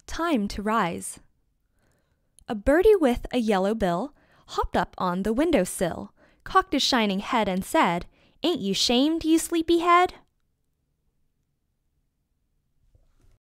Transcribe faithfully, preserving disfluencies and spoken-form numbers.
Time to rise. A birdie with a yellow bill hopped up on the window sill, cocked his shining head and said, "Ain't you shamed, you sleepy head?"